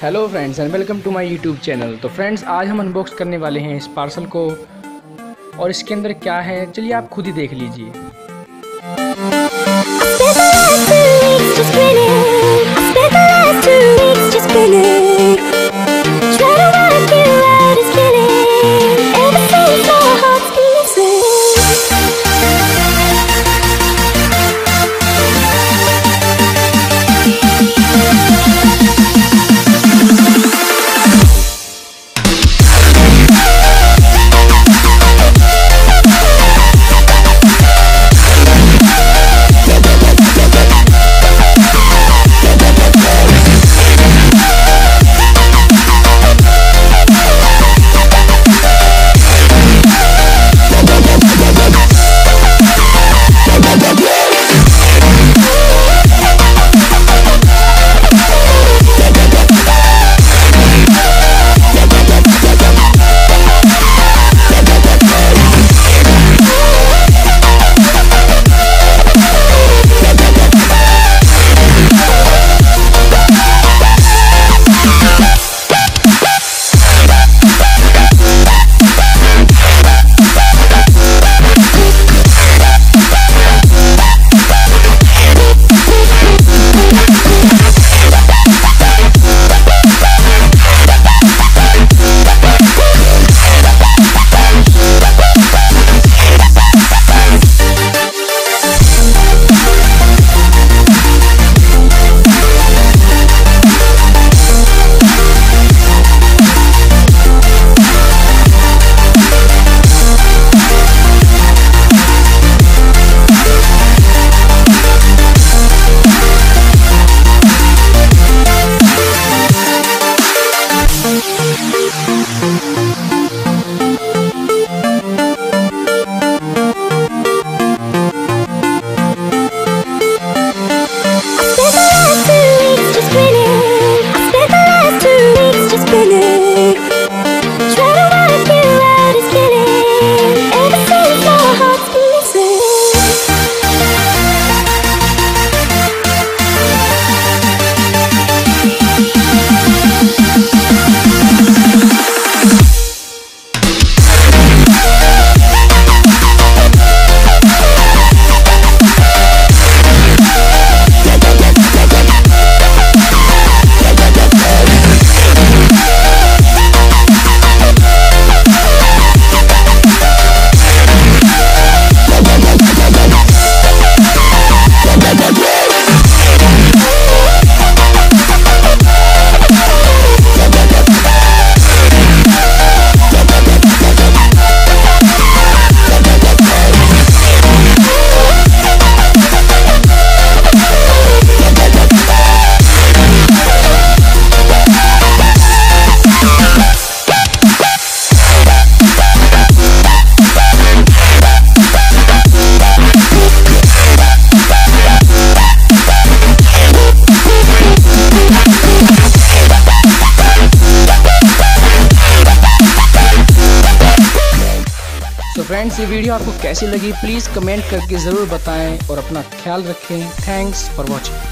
Hello friends and welcome to my YouTube channel. तो friends आज हम अनबॉक्स करने वाले हैं इस पार्सल को और इसके अंदर क्या है चलिए आप खुद ही देख लीजिए। तो फ्रेंड्स ये वीडियो आपको कैसी लगी प्लीज़ कमेंट करके ज़रूर बताएं और अपना ख्याल रखें। Thanks for watching.